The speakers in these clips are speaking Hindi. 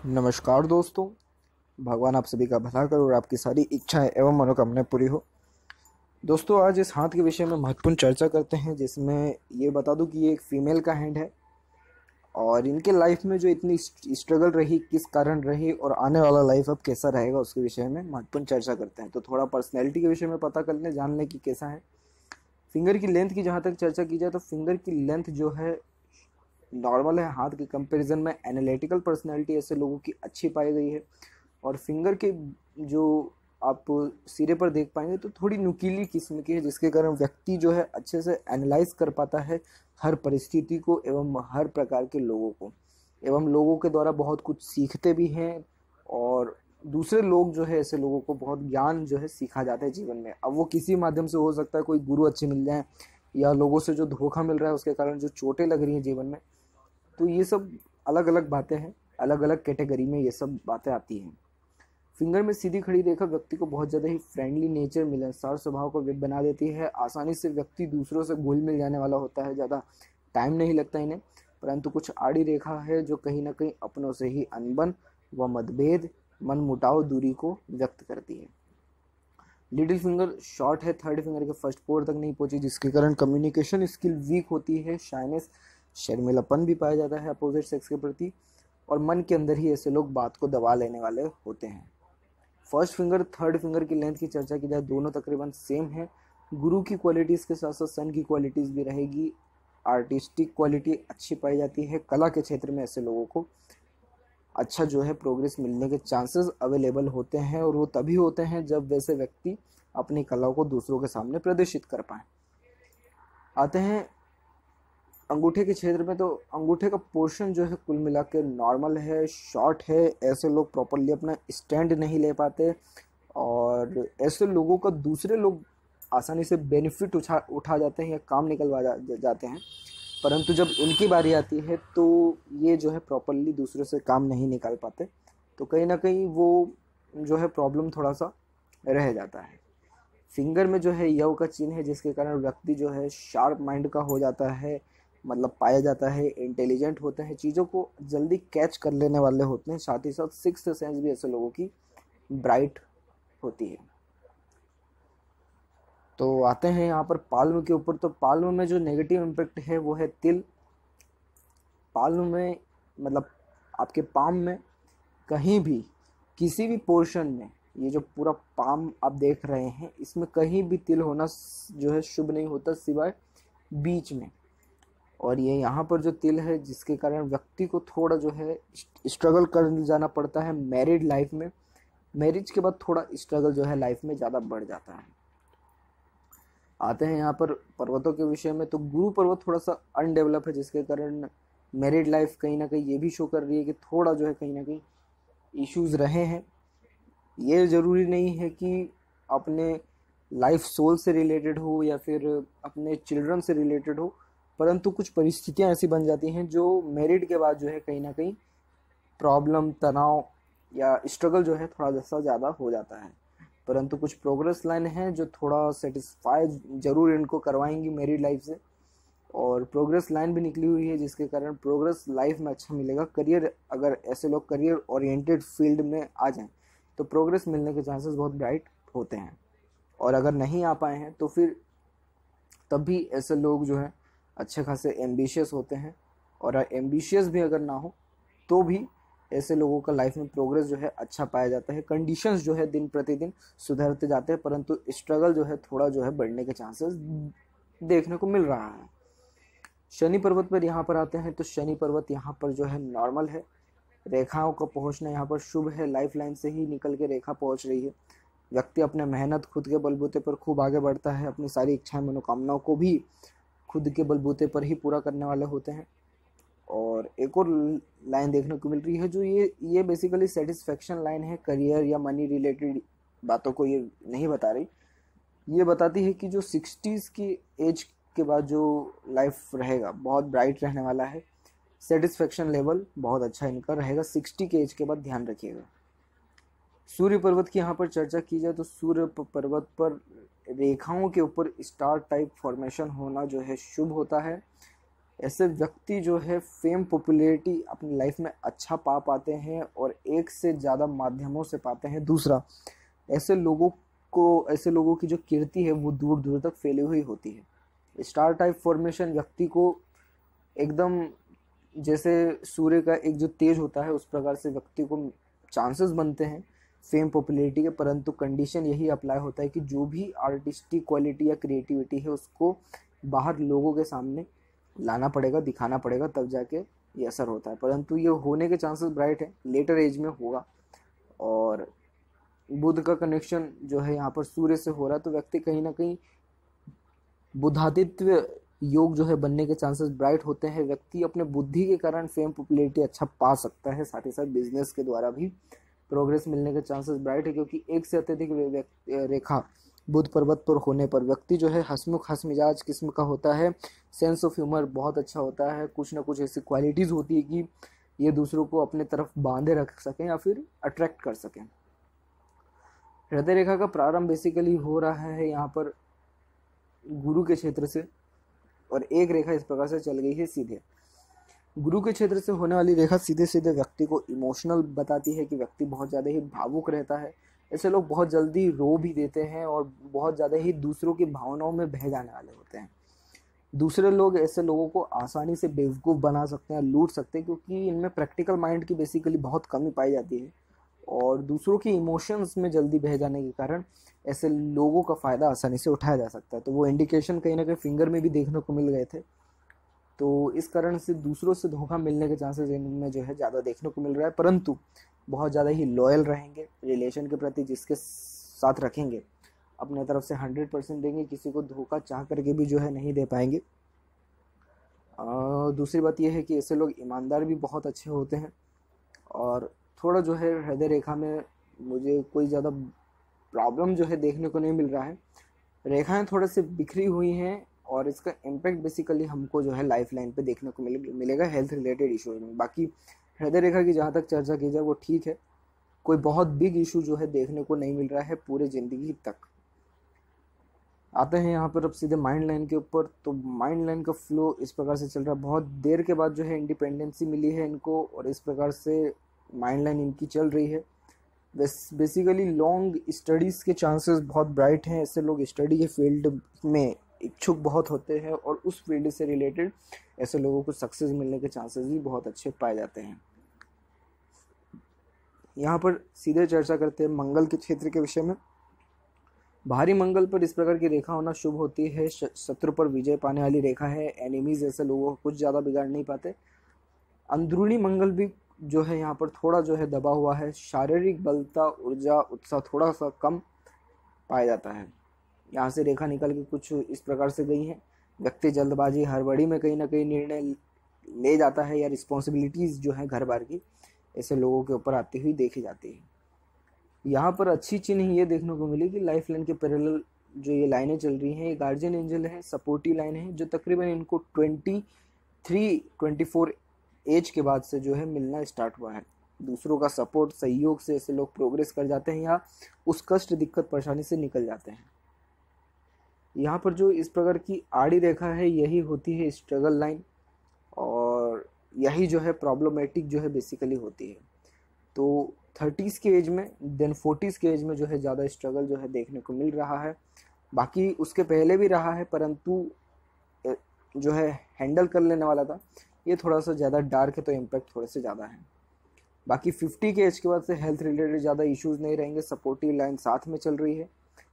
नमस्कार दोस्तों। भगवान आप सभी का भला करे और आपकी सारी इच्छाएं एवं मनोकामनाएं पूरी हो। दोस्तों, आज इस हाथ के विषय में महत्वपूर्ण चर्चा करते हैं, जिसमें ये बता दूं कि ये एक फीमेल का हैंड है और इनके लाइफ में जो इतनी स्ट्रगल रही, किस कारण रही और आने वाला लाइफ अब कैसा रहेगा, उसके विषय में महत्वपूर्ण चर्चा करते हैं। तो थोड़ा पर्सनैलिटी के विषय में पता कर लें, जान लें कि कैसा है। फिंगर की लेंथ की जहाँ तक चर्चा की जाए तो फिंगर की लेंथ जो है नॉर्मल है। हाथ के कंपैरिजन में एनालिटिकल पर्सनैलिटी ऐसे लोगों की अच्छी पाई गई है। और फिंगर के जो आप सिरे पर देख पाएंगे तो थोड़ी नुकीली किस्म की है, जिसके कारण व्यक्ति जो है अच्छे से एनालाइज कर पाता है हर परिस्थिति को एवं हर प्रकार के लोगों को, एवं लोगों के द्वारा बहुत कुछ सीखते भी हैं। और दूसरे लोग जो है ऐसे लोगों को बहुत ज्ञान जो है सीखा जाता है जीवन में। अब वो किसी माध्यम से हो सकता है, कोई गुरु अच्छे मिल जाए या लोगों से जो धोखा मिल रहा है उसके कारण जो चोटें लग रही हैं जीवन में। तो ये सब अलग अलग बातें हैं, अलग अलग कैटेगरी में ये सब बातें आती हैं। फिंगर में सीधी खड़ी रेखा व्यक्ति को बहुत ज़्यादा ही फ्रेंडली नेचर, मिलनसार स्वभाव को बना देती है। आसानी से व्यक्ति दूसरों से घुल मिल जाने वाला होता है, ज़्यादा टाइम नहीं लगता इन्हें। परंतु कुछ आड़ी रेखा है जो कहीं ना कहीं अपनों से ही अनबन व मतभेद, मन मुटाव, दूरी को व्यक्त करती है। लिटिल फिंगर शॉर्ट है, थर्ड फिंगर के फर्स्ट पोर तक नहीं पहुंची, जिसके कारण कम्युनिकेशन स्किल वीक होती है। शाइनेस, शर्मिलापन भी पाया जाता है अपोजिट सेक्स के प्रति, और मन के अंदर ही ऐसे लोग बात को दबा लेने वाले होते हैं। फर्स्ट फिंगर थर्ड फिंगर की लेंथ की चर्चा की जाए, दोनों तकरीबन सेम है। गुरु की क्वालिटीज़ के साथ साथ सन की क्वालिटीज़ भी रहेगी। आर्टिस्टिक क्वालिटी अच्छी पाई जाती है। कला के क्षेत्र में ऐसे लोगों को अच्छा जो है प्रोग्रेस मिलने के चांसेस अवेलेबल होते हैं, और वो तभी होते हैं जब वैसे व्यक्ति अपनी कला को दूसरों के सामने प्रदर्शित कर पाए। आते हैं अंगूठे के क्षेत्र में, तो अंगूठे का पोर्शन जो है कुल मिला के नॉर्मल है, शॉर्ट है। ऐसे लोग प्रॉपरली अपना स्टैंड नहीं ले पाते, और ऐसे लोगों का दूसरे लोग आसानी से बेनिफिट उठा जाते हैं या काम निकलवा जाते हैं। परंतु जब इनकी बारी आती है तो ये जो है प्रॉपरली दूसरों से काम नहीं निकाल पाते, तो कहीं ना कहीं वो जो है प्रॉब्लम थोड़ा सा रह जाता है। फिंगर में जो है यव का चिन्ह है, जिसके कारण व्यक्ति जो है शार्प माइंड का हो जाता है, मतलब पाया जाता है। इंटेलिजेंट होते हैं, चीज़ों को जल्दी कैच कर लेने वाले होते हैं। साथ ही साथ सिक्स्थ सेंस भी ऐसे लोगों की ब्राइट होती है। तो आते हैं यहाँ पर पाल्म के ऊपर। तो पाल्म में जो नेगेटिव इम्पैक्ट है वो है तिल। पाल्म में मतलब आपके पाम में कहीं भी किसी भी पोर्शन में, ये जो पूरा पाम आप देख रहे हैं, इसमें कहीं भी तिल होना जो है शुभ नहीं होता, सिवाय बीच में। और ये यहाँ पर जो तिल है, जिसके कारण व्यक्ति को थोड़ा जो है स्ट्रगल कर जाना पड़ता है मैरिड लाइफ में। मैरिज के बाद थोड़ा स्ट्रगल जो है लाइफ में ज़्यादा बढ़ जाता है। आते हैं यहाँ पर पर्वतों के विषय में, तो गुरु पर्वत थोड़ा सा अनडेवलप है, जिसके कारण मैरिड लाइफ कहीं ना कहीं ये भी शो कर रही है कि थोड़ा जो है कहीं ना कहीं इश्यूज रहे हैं। ये ज़रूरी नहीं है कि अपने लाइफ सोल से रिलेटेड हो या फिर अपने चिल्ड्रन से रिलेटेड हो, परंतु कुछ परिस्थितियां ऐसी बन जाती हैं जो मैरिड के बाद जो है कहीं ना कहीं प्रॉब्लम, तनाव या स्ट्रगल जो है थोड़ा सा ज़्यादा हो जाता है। परंतु कुछ प्रोग्रेस लाइन है जो थोड़ा सेटिस्फाई जरूर इनको करवाएंगी मैरिड लाइफ से, और प्रोग्रेस लाइन भी निकली हुई है, जिसके कारण प्रोग्रेस लाइफ में अच्छा मिलेगा। करियर, अगर ऐसे लोग करियर ओरिएंटेड फील्ड में आ जाएं तो प्रोग्रेस मिलने के चांसेस बहुत ब्राइट होते हैं। और अगर नहीं आ पाए हैं तो फिर तब भी ऐसे लोग जो है अच्छे खासे एम्बिशियस होते हैं, और एम्बिशियस भी अगर ना हो तो भी ऐसे लोगों का लाइफ में प्रोग्रेस जो है अच्छा पाया जाता है। कंडीशंस जो है दिन प्रतिदिन सुधरते जाते हैं, परंतु स्ट्रगल जो है थोड़ा जो है बढ़ने के चांसेस देखने को मिल रहा है। शनि पर्वत पर यहाँ पर आते हैं, तो शनि पर्वत यहाँ पर जो है नॉर्मल है। रेखाओं का पहुँचना यहाँ पर शुभ है, लाइफ लाइन से ही निकल के रेखा पहुँच रही है। व्यक्ति अपने मेहनत खुद के बलबूते पर खूब आगे बढ़ता है, अपनी सारी इच्छाएं मनोकामनाओं को भी खुद के बलबूते पर ही पूरा करने वाले होते हैं। और एक और लाइन देखने को मिल रही है, जो ये बेसिकली सेटिस्फेक्शन लाइन है। करियर या मनी रिलेटेड बातों को ये नहीं बता रही, ये बताती है कि जो 60s की एज के बाद जो लाइफ रहेगा बहुत ब्राइट रहने वाला है। सेटिस्फेक्शन लेवल बहुत अच्छा इनका रहेगा 60 के एज के बाद, ध्यान रखिएगा। सूर्य पर्वत की यहाँ पर चर्चा की जाए तो सूर्य पर्वत पर रेखाओं के ऊपर स्टार टाइप फॉर्मेशन होना जो है शुभ होता है। ऐसे व्यक्ति जो है फेम पॉपुलैरिटी अपनी लाइफ में अच्छा पा पाते हैं और एक से ज़्यादा माध्यमों से पाते हैं। दूसरा, ऐसे लोगों की जो कीर्ति है वो दूर दूर तक फैली हुई होती है। स्टार टाइप फॉर्मेशन व्यक्ति को एकदम जैसे सूर्य का एक जो तेज होता है उस प्रकार से व्यक्ति को चांसेस बनते हैं फेम पॉपुलैरिटी के, परंतु कंडीशन यही अप्लाई होता है कि जो भी आर्टिस्टिक क्वालिटी या क्रिएटिविटी है उसको बाहर लोगों के सामने लाना पड़ेगा, दिखाना पड़ेगा, तब जाके ये असर होता है। परंतु ये होने के चांसेस ब्राइट है, लेटर एज में होगा। और बुध का कनेक्शन जो है यहाँ पर सूर्य से हो रहा है, तो व्यक्ति कहीं ना कहीं बुधादित्य योग जो है बनने के चांसेस ब्राइट होते हैं। व्यक्ति अपने बुद्धि के कारण फेम पॉपुलैरिटी अच्छा पा सकता है, साथ ही साथ बिजनेस के द्वारा भी प्रोग्रेस मिलने के चांसेस ब्राइट है, क्योंकि एक से अत्यधिक रेखा बुध पर्वत पर होने पर व्यक्ति जो है हंसमुख हंस मिजाज किस्म का होता है। सेंस ऑफ ह्यूमर बहुत अच्छा होता है। कुछ ना कुछ ऐसी क्वालिटीज़ होती है कि ये दूसरों को अपने तरफ बांधे रख सकें या फिर अट्रैक्ट कर सकें। हृदय रेखा का प्रारंभ बेसिकली हो रहा है यहाँ पर गुरु के क्षेत्र से, और एक रेखा इस प्रकार से चल गई है सीधे गुरु के क्षेत्र से होने वाली रेखा सीधे सीधे व्यक्ति को इमोशनल बताती है कि व्यक्ति बहुत ज़्यादा ही भावुक रहता है। ऐसे लोग बहुत जल्दी रो भी देते हैं और बहुत ज़्यादा ही दूसरों की भावनाओं में बह जाने वाले होते हैं। दूसरे लोग ऐसे लोगों को आसानी से बेवकूफ़ बना सकते हैं, लूट सकते हैं, क्योंकि इनमें प्रैक्टिकल माइंड की बेसिकली बहुत कमी पाई जाती है और दूसरों की इमोशंस में जल्दी बह जाने के कारण ऐसे लोगों का फ़ायदा आसानी से उठाया जा सकता है। तो वो इंडिकेशन कहीं ना कहीं फिंगर में भी देखने को मिल गए थे। तो इस कारण से दूसरों से धोखा मिलने के चांसेस इनमें जो है ज़्यादा देखने को मिल रहा है, परंतु बहुत ज़्यादा ही लॉयल रहेंगे रिलेशन के प्रति, जिसके साथ रखेंगे अपने तरफ से 100% देंगे, किसी को धोखा चाह करके भी जो है नहीं दे पाएंगे। दूसरी बात यह है कि ऐसे लोग ईमानदार भी बहुत अच्छे होते हैं। और थोड़ा जो है हृदय रेखा में मुझे कोई ज़्यादा प्रॉब्लम जो है देखने को नहीं मिल रहा है। रेखाएं थोड़े से बिखरी हुई हैं और इसका इम्पैक्ट बेसिकली हमको जो है लाइफ लाइन पे देखने को मिलेगा हेल्थ रिलेटेड इशूज में। बाकी हृदय रेखा की जहाँ तक चर्चा की जाए वो ठीक है, कोई बहुत बिग इशू जो है देखने को नहीं मिल रहा है पूरे ज़िंदगी तक। आते हैं यहाँ पर अब सीधे माइंड लाइन के ऊपर। तो माइंड लाइन का फ्लो इस प्रकार से चल रहा है, बहुत देर के बाद जो है इंडिपेंडेंसी मिली है इनको और इस प्रकार से माइंड लाइन इनकी चल रही है। बेसिकली लॉन्ग स्टडीज़ के चांसेस बहुत ब्राइट हैं। ऐसे लोग स्टडी के फील्ड में इच्छुक बहुत होते हैं और उस फील्ड से रिलेटेड ऐसे लोगों को सक्सेस मिलने के चांसेस भी बहुत अच्छे पाए जाते हैं। यहाँ पर सीधे चर्चा करते हैं मंगल के क्षेत्र के विषय में। भारी मंगल पर इस प्रकार की रेखा होना शुभ होती है, शत्रु पर विजय पाने वाली रेखा है। एनिमीज ऐसे लोगों को कुछ ज़्यादा बिगाड़ नहीं पाते। अंदरूनी मंगल भी जो है यहाँ पर थोड़ा जो है दबा हुआ है। शारीरिक बलता, ऊर्जा, उत्साह थोड़ा सा कम पाया जाता है। यहाँ से रेखा निकल के कुछ इस प्रकार से गई है। व्यक्ति जल्दबाजी हड़बड़ी में कहीं ना कहीं निर्णय ले जाता है या रिस्पॉन्सिबिलिटीज़ जो है घर बार की ऐसे लोगों के ऊपर आती हुई देखी जाती है। यहाँ पर अच्छी चिन्ह ये देखने को मिली कि लाइफ लाइन के पैरेलल जो ये लाइनें चल रही हैं, ये गार्जियन एंजल है, सपोर्टिव लाइन है, जो तकरीबन इनको 23-24 एज के बाद से जो है मिलना स्टार्ट हुआ है। दूसरों का सपोर्ट, सहयोग से ऐसे लोग प्रोग्रेस कर जाते हैं या उस कष्ट, दिक्कत, परेशानी से निकल जाते हैं। यहाँ पर जो इस प्रकार की आड़ी रेखा है यही होती है स्ट्रगल लाइन, और यही जो है प्रॉब्लमेटिक जो है बेसिकली होती है। तो 30s के एज में, देन 40s के एज में जो है ज़्यादा स्ट्रगल जो है देखने को मिल रहा है। बाकी उसके पहले भी रहा है, परंतु जो है हैंडल कर लेने वाला था ये थोड़ा सा ज़्यादा डार्क है, तो इम्पैक्ट थोड़े से ज़्यादा है। बाकी 50 के एज के बाद से हेल्थ रिलेटेड ज़्यादा इश्यूज़ नहीं रहेंगे। सपोर्टिव लाइन साथ में चल रही है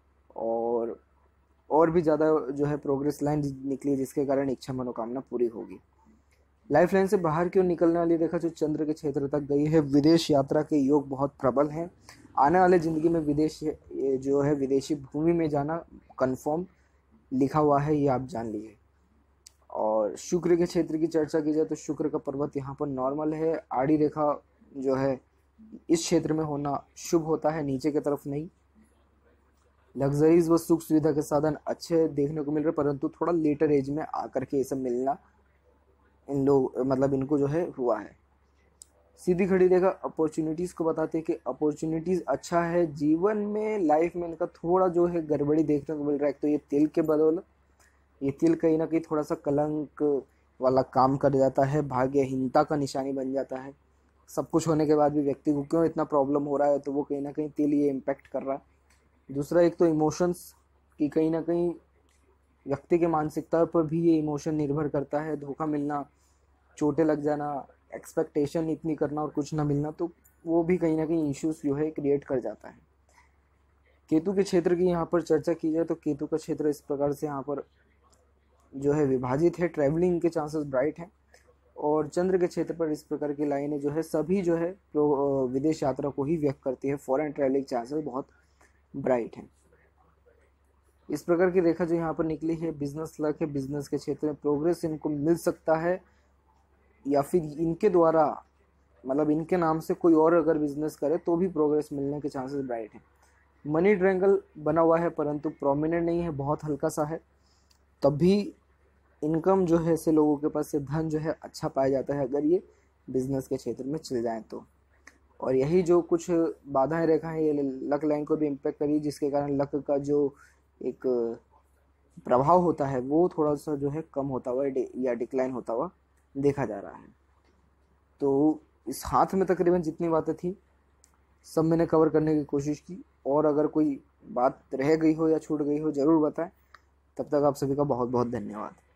और भी ज़्यादा जो है प्रोग्रेस लाइन निकली, जिसके कारण इच्छा मनोकामना पूरी होगी। लाइफ लाइन से बाहर की ओर निकलने वाली रेखा जो चंद्र के क्षेत्र तक गई है। विदेश यात्रा के योग बहुत प्रबल हैं। आने वाले ज़िंदगी में विदेश जो है विदेशी भूमि में जाना कंफर्म लिखा हुआ है, ये आप जान लीजिए। और शुक्र के क्षेत्र की चर्चा की जाए तो शुक्र का पर्वत यहाँ पर नॉर्मल है। आड़ी रेखा जो है इस क्षेत्र में होना शुभ होता है, नीचे की तरफ नहीं। लग्जरीज व सुख सुविधा के साधन अच्छे देखने को मिल रहे, परंतु थोड़ा लेटर एज में आकर के ये सब मिलना इन लोग मतलब इनको जो है हुआ है। सीधी खड़ी रेखा अपॉर्चुनिटीज़ को बताते हैं कि अपॉर्चुनिटीज़ अच्छा है। जीवन में, लाइफ में इनका थोड़ा जो है गड़बड़ी देखने को मिल रहा है। एक तो ये तिल के बदौलत, ये तिल कहीं ना कहीं थोड़ा सा कलंक वाला काम कर जाता है, भाग्यहीनता का निशानी बन जाता है। सब कुछ होने के बाद भी व्यक्ति को क्यों इतना प्रॉब्लम हो रहा है, तो वो कहीं ना कहीं तेल ये इम्पेक्ट कर रहा है। दूसरा, एक तो इमोशंस की कहीं ना कहीं व्यक्ति के मानसिकता पर भी ये इमोशन निर्भर करता है। धोखा मिलना, चोटें लग जाना, एक्सपेक्टेशन इतनी करना और कुछ ना मिलना, तो वो भी कहीं ना कहीं इश्यूज जो है क्रिएट कर जाता है। केतु के क्षेत्र की यहाँ पर चर्चा की जाए तो केतु का क्षेत्र इस प्रकार से यहाँ पर जो है विभाजित है। ट्रैवलिंग के चांसेस ब्राइट हैं। और चंद्र के क्षेत्र पर इस प्रकार की लाइनें जो है सभी जो है विदेश यात्रा को ही व्यक्त करती है। फॉरेन ट्रैवलिंग चांसेस बहुत ब्राइट हैं। इस प्रकार की रेखा जो यहाँ पर निकली है बिजनेस लक है। बिजनेस के क्षेत्र में प्रोग्रेस इनको मिल सकता है, या फिर इनके द्वारा मतलब इनके नाम से कोई और अगर बिजनेस करे तो भी प्रोग्रेस मिलने के चांसेस ब्राइट हैं। मनी ट्रायंगल बना हुआ है परंतु प्रोमिनेंट नहीं है, बहुत हल्का सा है। तब भी इनकम जो है ऐसे लोगों के पास से धन जो है अच्छा पाया जाता है अगर ये बिजनेस के क्षेत्र में चल जाए तो। और यही जो कुछ बाधाएं रेखा है ये लक लाइन को भी इम्पेक्ट करी, जिसके कारण लक का जो एक प्रभाव होता है वो थोड़ा सा जो है कम होता हुआ या डिक्लाइन होता हुआ देखा जा रहा है। तो इस हाथ में तकरीबन जितनी बातें थी सब मैंने कवर करने की कोशिश की, और अगर कोई बात रह गई हो या छूट गई हो ज़रूर बताएं। तब तक आप सभी का बहुत बहुत धन्यवाद।